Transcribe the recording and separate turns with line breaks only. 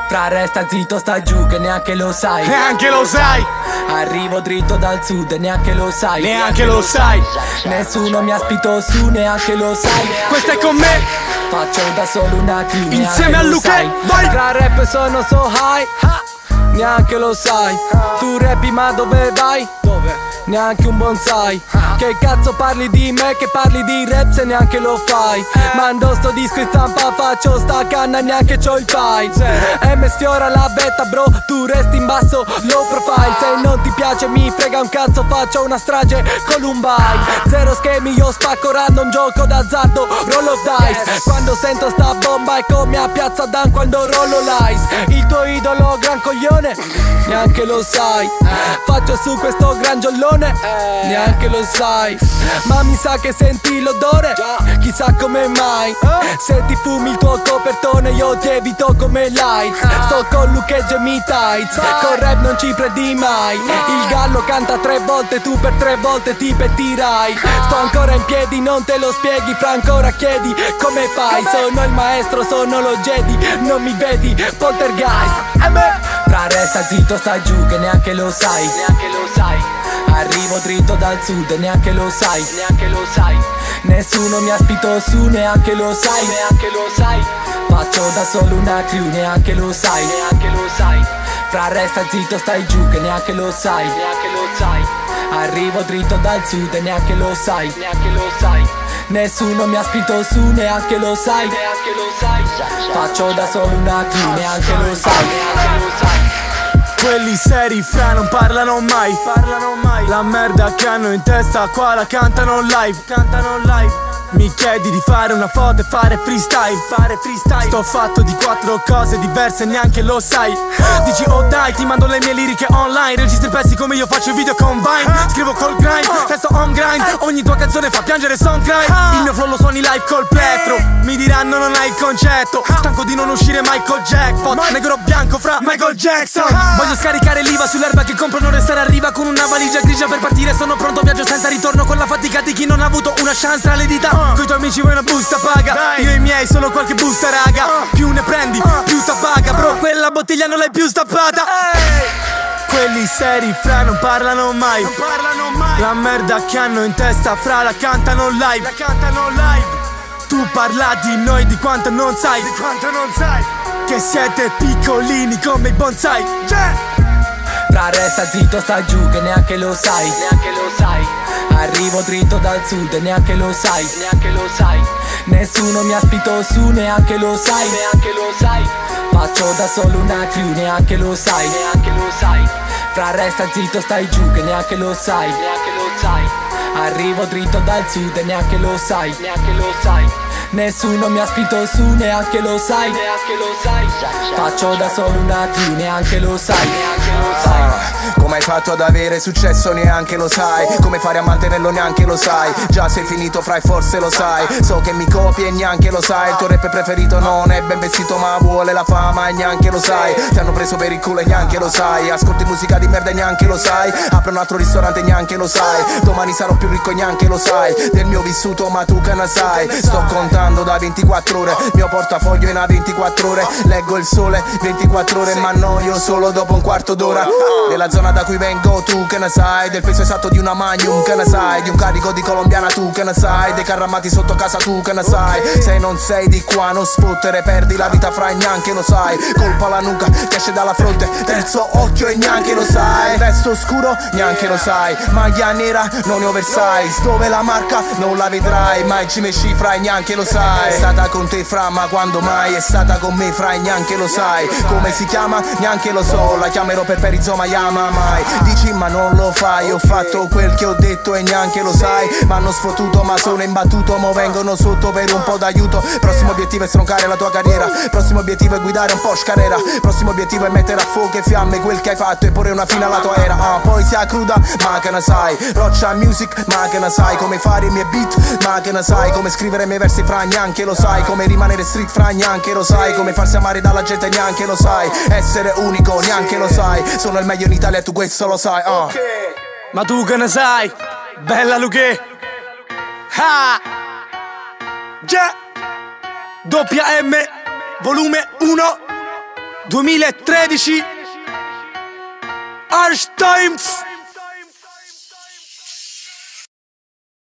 Fra resta zitto, sta giù che neanche lo sai.
Neanche lo sai.
Arrivo dritto dal sud e neanche lo sai.
Neanche lo sai.
Nessuno mi ha spinto su, neanche lo sai.
Questa è con me.
Faccio da solo una crew,
insieme a Luque. Vai.
Tra rap sono so high, neanche lo sai. Tu rappi ma dove vai? Dove? Neanche un bonsai. Che cazzo parli di me, che parli di rap se neanche lo fai. Mando sto disco in stampa, faccio sta canna, neanche c'ho il file. M sfiora la vetta bro, tu resti in basso, low profile. Se non ti piace mi frega un cazzo, faccio una strage Columbine. Zero schemi, io spacco random, gioco d'azzardo, roll of dice. Quando sento sta bomba è come a Piazza Dan quando rollo l'ice. Il tuo idolo gran coglione, neanche lo sai. Faccio su questo gran giollone, neanche lo sai. Ma mi sa che senti l'odore, chissà come mai. Se ti fumi il tuo copertone io ti evito come lights. Sto con Luque e Jamie Tights, con rap non ci prendi mai. Il gallo canta 3 volte, tu per 3 volte ti pettirai. Sto ancora in piedi, non te lo spieghi, fra ancora chiedi come fai. Sono il maestro, sono lo Jedi, non mi vedi, poltergeist. Fra resta zitto, sta giù che neanche lo sai. Neanche lo sai. Arrivo dritto dal sud e neanche lo sai. Neanche lo sai. Nessuno mi ha spinto su, neanche lo sai. Neanche lo sai. Faccio da solo una crew, neanche lo sai. Neanche lo sai. Fra resta zitto, stai giù che neanche lo sai. Neanche lo sai. Arrivo dritto dal sud e neanche lo sai. Neanche lo sai. Nessuno mi ha spinto su, neanche lo sai. Neanche lo sai. Faccio da solo una crew, neanche lo sai. Neanche lo sai.
Quelli seri fra non parlano mai. La merda che hanno in testa qua la cantano live. Mi chiedi di fare una foto e fare freestyle. Sto fatto di 4 cose diverse, neanche lo sai. Dici oh dai, ti mando le mie liriche online. Registri pezzi come io faccio video con Vine. Scrivo col grind, testo on grind. Ogni tua canzone fa piangere son cry. Il mio flow lo suoni live col plettro. Mi diranno non hai il concetto. Stanco di non uscire mai col jackpot. Negro bianco fra Michael Jackson. Voglio scaricare l'IVA sull'erba che compro, non restare a riva con una valigia grigia per partire. Sono pronto, viaggio senza ritorno con la fatica di chi non ha avuto una chance tra le dita. Coi tuoi amici vuoi una busta paga, io e i miei solo qualche busta raga. Più ne prendi, più t'appaga. Bro, quella bottiglia non l'hai più stappata. Quelli seri fra non parlano mai. La merda che hanno in testa fra la cantano live. Tu parla di noi di quanto non sai. Che siete piccolini come i bonsai.
Fra resta zitto, sta giù che neanche lo sai. Neanche lo sai. Arrivo dritto dal sud e neanche lo sai. Neanche lo sai. Nessuno mi ha spinto su, neanche lo sai. Neanche lo sai. Faccio da solo una crew, neanche lo sai. Neanche lo sai. Fra resta zitto, stai giù che neanche lo sai. Neanche lo sai. Arrivo dritto dal sud e neanche lo sai. Neanche lo sai. Nessuno mi ha spinto su, neanche lo sai. Neanche lo sai. Faccio da solo una crew, neanche lo sai. Neanche lo sai.
Come hai fatto ad avere successo neanche lo sai. Come fare a mantenerlo neanche lo sai. Già sei finito fra e forse lo sai. So che mi copi e neanche lo sai. Il tuo rap preferito non è ben vestito ma vuole la fama e neanche lo sai. Ti hanno preso per il culo e neanche lo sai. Ascolti musica di merda e neanche lo sai. Apro un altro ristorante e neanche lo sai. Domani sarò più ricco e neanche lo sai. Del mio vissuto ma tu che ne sai. Sto contando da 24 ore. Mio portafoglio è una 24 ore. Leggo il sole 24 ore ma annoio solo dopo un quarto d'ora. Della zona da cui vengo tu che ne sai. Del peso esatto di una Magnum che ne sai. Di un carico di colombiana tu che ne sai. Dei carramati sotto casa tu che ne sai. Se non sei di qua non sfottere. Perdi la vita fra e neanche lo sai. Colpa alla nuca che esce dalla fronte. Terzo occhio e neanche lo sai. Resto scuro neanche lo sai. Maglia nera non è oversize. Dove la marca non la vedrai. Mai ci mesci fra e neanche lo sai. È stata con te fra ma quando mai. È stata con me fra e neanche lo sai. Come si chiama neanche lo so. La chiamerò per Perizoma Yama mai. Dici ma non lo fai. Ho fatto quel che ho detto e neanche lo sai. M'hanno sfottuto ma sono imbattuto. Mo vengono sotto per un po' d'aiuto. Prossimo obiettivo è stroncare la tua carriera. Prossimo obiettivo è guidare un Porsche Carrera. Prossimo obiettivo è mettere a fuoco e fiamme quel che hai fatto e porre una fine alla tua era. Poi sia cruda ma che ne sai. Roccia music ma che ne sai. Come fare i miei beat ma che ne sai. Come scrivere i miei versi fra neanche lo sai. Come rimanere street fra neanche lo sai. Come farsi amare dalla gente neanche lo sai. Essere unico neanche lo sai. Sono il meglio in Italia e tu questo lo sai.
Ma tu che ne sai? Bella Luque. Già. Doppia M volume 1. 2013 Harsh Times.